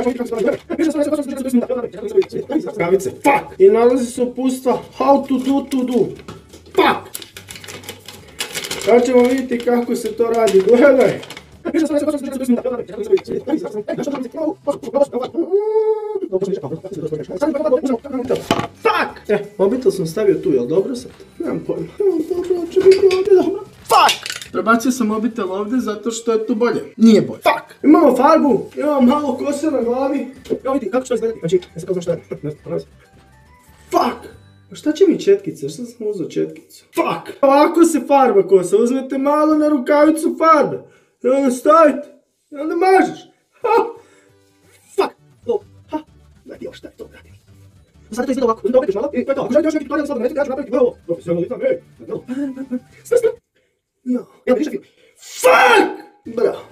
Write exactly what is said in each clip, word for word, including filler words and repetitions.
Rukavice. Fuck! I nalazi se upustva how to do to do. Fuck! Sad ćemo vidjeti kako se to radi. Gledaj! Fuck! E, mobitel sam stavio tu, jel dobro sad? Nemam pojma. Dobro, će biti ovdje dobro. Fuck! Prebacio sam mobitel ovdje zato što je tu bolje. Nije bolje. Fuck! Imamo farbu, imamo malo kose na glavi. Evo vidi, kako će to izgledati? Znači, ne znam kako što je. Fuck! A šta će mi četkice? Šta sam uzeo četkicu? Fuck! Ovako se farba kosa. Uzmete malo na rukavicu farbe. I onda stavite. I onda mažeš. Ha! Fuck! O, ha! Gledaj, ovo šta je to, gledaj. Sada to izgleda ovako. Uzmite opetiš malo i to je to. Ako želite još neki tutorial slobodno, nećete, ja ću napraviti ovo. Profesionalitam, ej! Sve, sve! Jo, evo, vidiš film. Fuck! Bravo.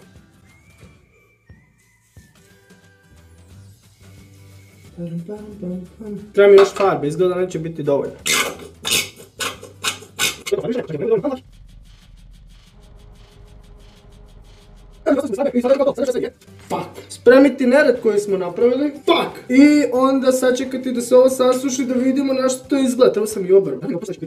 Treba mi još farbe, izgleda neće biti dovoljno. Fuck. Spremiti nered koji smo napravili. Fuck. I onda sačekati da se ovo sasuši da vidimo na što to izgleda. Treba sam i obrao.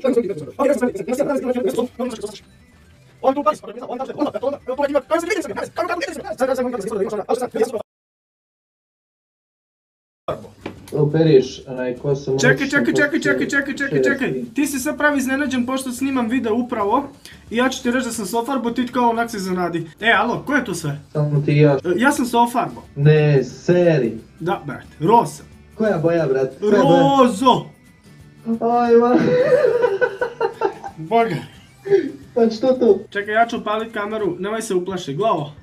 Operiš onaj kosom... Čekaj, čekaj, čekaj, čekaj, čekaj, čekaj, čekaj. Ti si sad pravi iznenađen pošto snimam video upravo. I ja ću ti reći da sam s ofarbo, ti kao onak se zanadi. E, alo, ko je tu sve? Samo ti ja. Ja sam s ofarbo. Ne, seri. Da, brate, rosa. Koja boja, brate? Rozo! Ajma. Boga. Pa što tu? Čekaj, ja ću upalit kameru, nemoj se uplaši, glavo.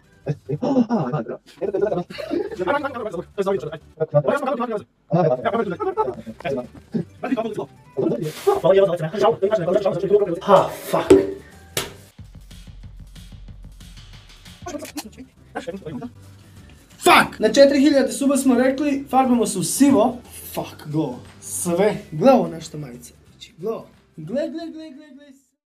Ha, fuck. Fuck! Na četiri hiljade suba smo rekli, farbamo se u sivo. Fuck, glavo. Sve. Glavo nešto majice. Glavo. Gle, gle, gle, gle, gle.